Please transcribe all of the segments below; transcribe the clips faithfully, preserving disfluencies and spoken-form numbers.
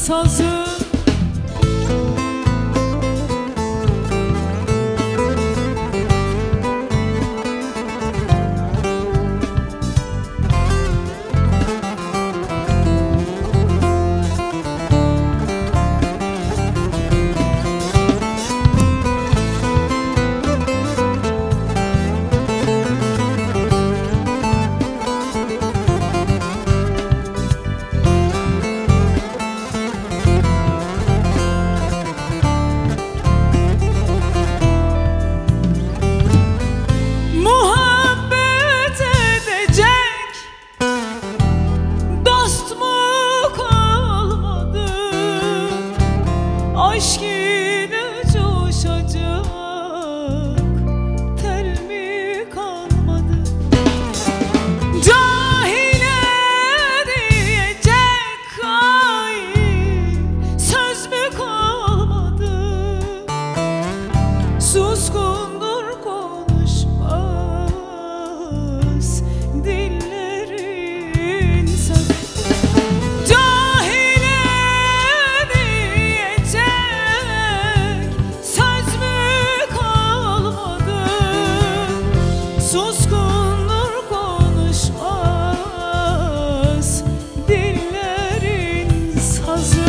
sazım. Aşk ile coşacak tel mi kalmadı? Cahile diyecek ay söz mü kalmadı? Suskundur konuşmaz dillerin sözü. Suskundur konuşmaz dillerin sazı.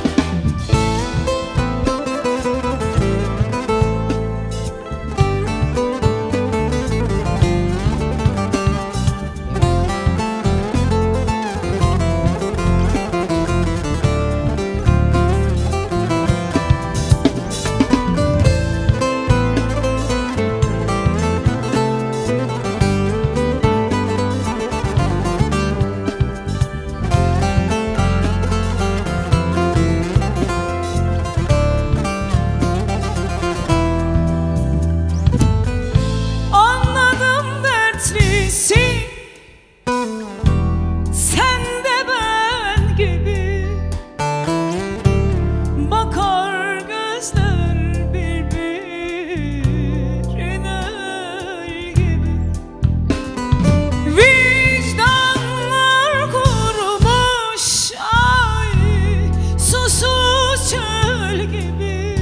Sen de ben gibi bakar gözler birbirine gibi. Vicdanlar kurumuş ay susuz çöl gibi.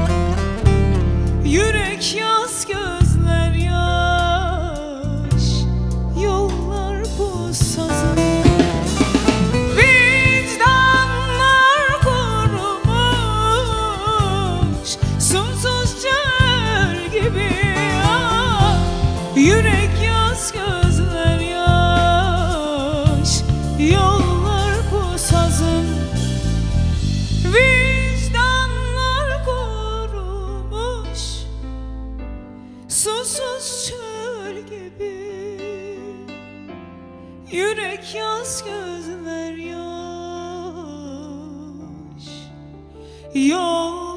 Yürek yaz gözler yaş yollar bu sazı. Vicdanlar kurumuş sonsuz çöl gibi. Ah, yürek yaz gözler yaş yollar bu sazın. Vicdanlar kurumuş susuz çöl gibi. Yürek yaz gözler yaş yol